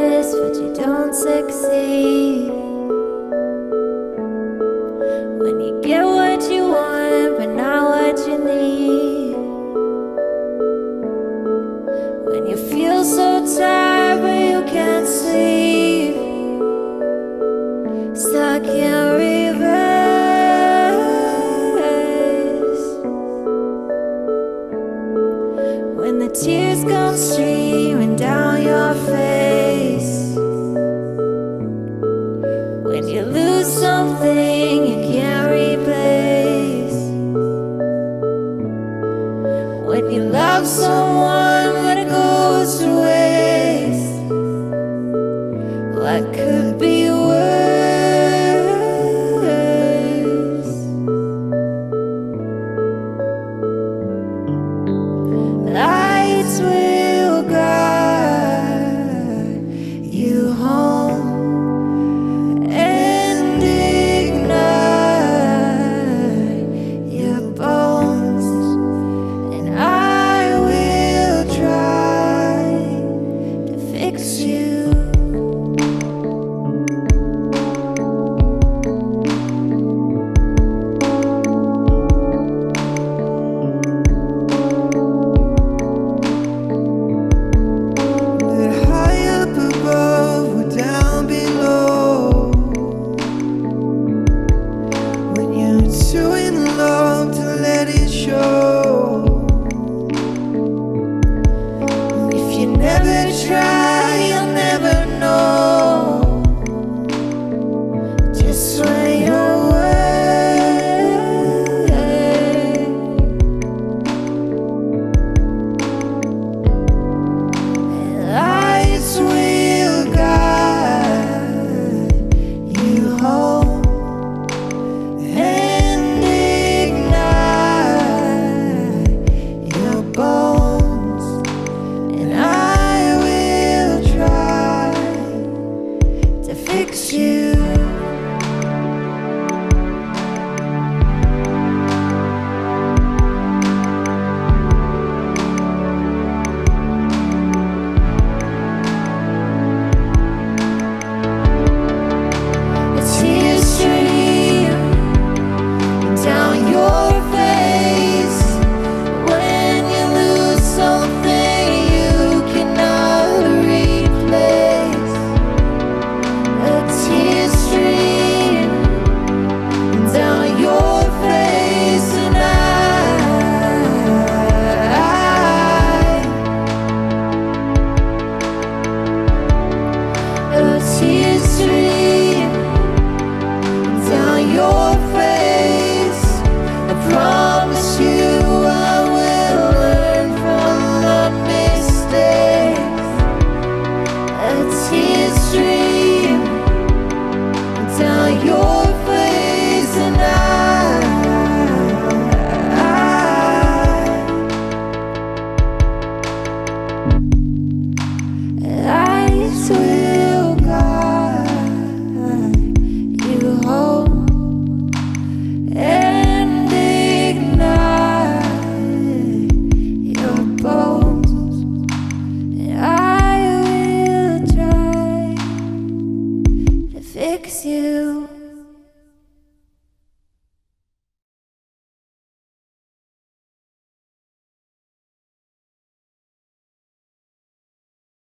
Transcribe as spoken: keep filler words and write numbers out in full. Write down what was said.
best, but you don't succeed. When you get what you want, but not what you need. When you feel so tired, but you can't sleep. Stuck in reverse. When the tears come streaming down your face. When you lose something you can't replace. When you love someone but it goes to waste. What could be worse? Lights will guide you home and ignite your bones, and I will try to fix you. Never try, you'll never know just what you're worth. Lights will guide you home and ignite your bones, and I fix you. A tear stream down your face when you lose something you cannot replace. A tear stream down your face, and I, a tear stream down your face. I promise you I will learn from my mistakes. A tear stream down your face, and I, lights will guide you home and ignite your bones, and I will try to fix you.